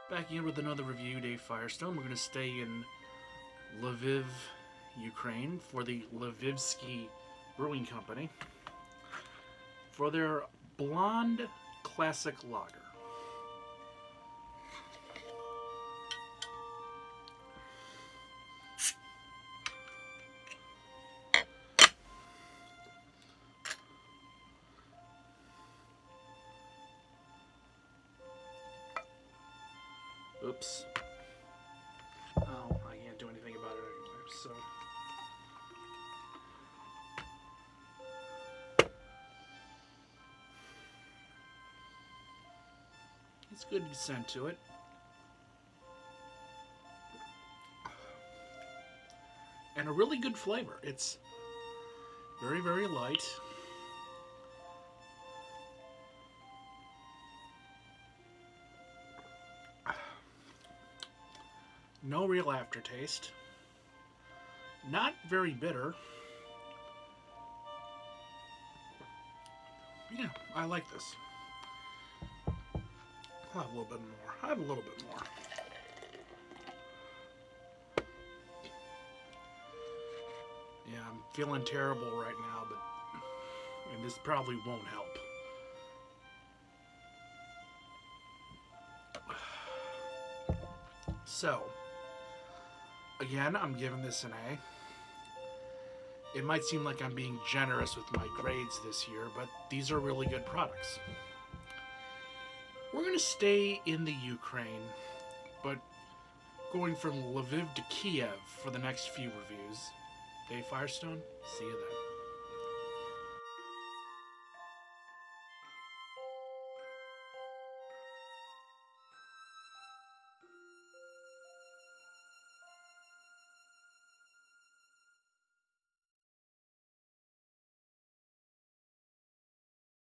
Back in with another review, Dave Firestone. We're going to stay in Lviv, Ukraine for the Lvivsky Brewing Company for their Blonde Classic Lager. Oops. Oh, I can't do anything about it anyway, so. It's good scent to it. And a really good flavor. It's very, very light. No real aftertaste. Not very bitter. Yeah, I like this. I'll have a little bit more. I have a little bit more. Yeah, I'm feeling terrible right now, and this probably won't help. So, again, I'm giving this an A. It might seem like I'm being generous with my grades this year, but these are really good products. We're going to stay in the Ukraine, but going from Lviv to Kiev for the next few reviews. Dave Firestone, see you then.